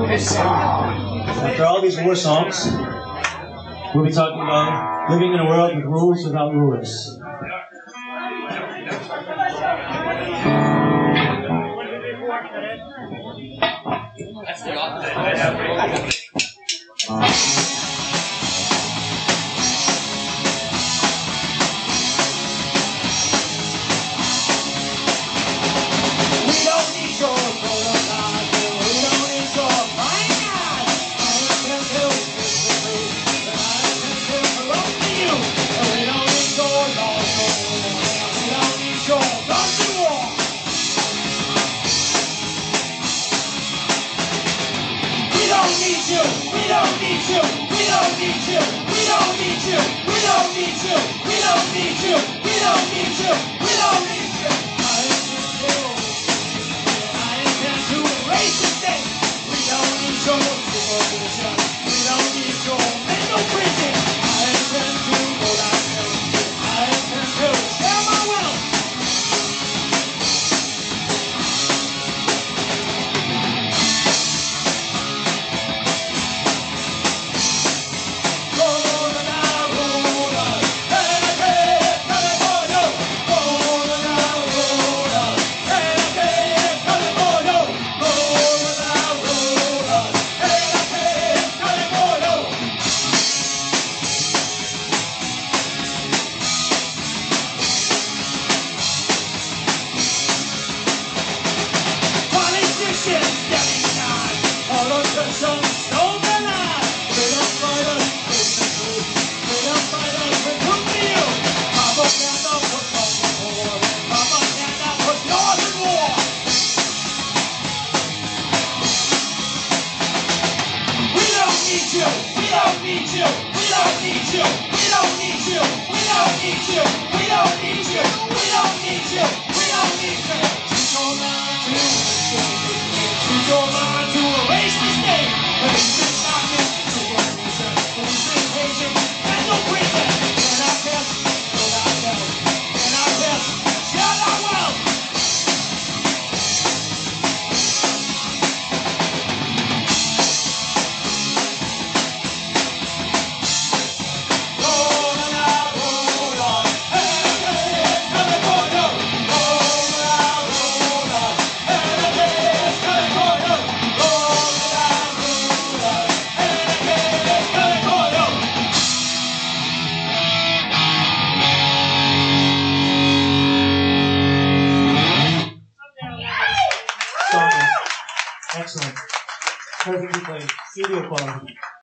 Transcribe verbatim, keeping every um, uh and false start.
After all these war songs, we'll be talking about living in a world with rules without rulers. That's the opposite. We don't need you. We don't need you. We don't need you. We don't need you. We don't need you. We don't need you. We don't need you. I intend to, I intend to erase the state. We don't need your supervision. We don't need your mental prison. I intend to go downhill. I intend to share my wealth. We don't need you. We don't need you. We don't need you. We don't need you. We don't need you. We don't need you. We don't need you. Teach your mind to teach your mind to erase mistakes. Erase this darkness to a reason. Losing patience and no prison. Can I test? Will I tell? Can I test? Shall I well? Excellent. Perfectly played. Studio quality.